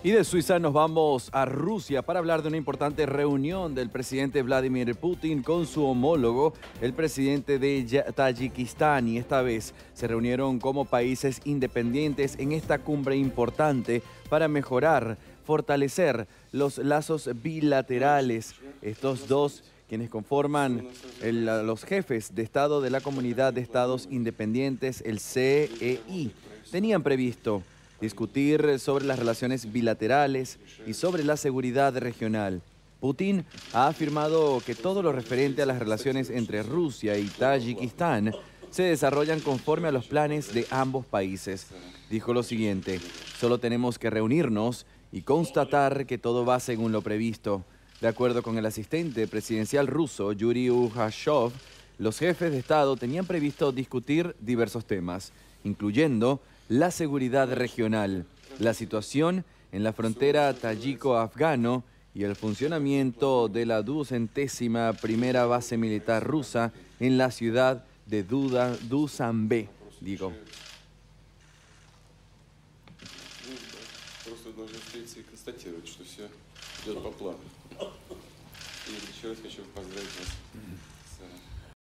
Y de Suiza nos vamos a Rusia para hablar de una importante reunión del presidente Vladimir Putin con su homólogo, el presidente de Tayikistán. Y esta vez se reunieron como países independientes en esta cumbre importante para mejorar, fortalecer los lazos bilaterales. Estos dos, quienes conforman los jefes de Estado de la Comunidad de Estados Independientes, el CEI, tenían previsto discutir sobre las relaciones bilaterales y sobre la seguridad regional. Putin ha afirmado que todo lo referente a las relaciones entre Rusia y Tayikistán se desarrollan conforme a los planes de ambos países. Dijo lo siguiente: solo tenemos que reunirnos y constatar que todo va según lo previsto. De acuerdo con el asistente presidencial ruso, Yuri Uzhashov, los jefes de Estado tenían previsto discutir diversos temas, incluyendo la seguridad regional, la situación en la frontera tayiko-afgano y el funcionamiento de la 201ª base militar rusa en la ciudad de Душанбе. Просто должны встретиться и констатировать, что все идет по плану. И еще раз хочу поздравить вас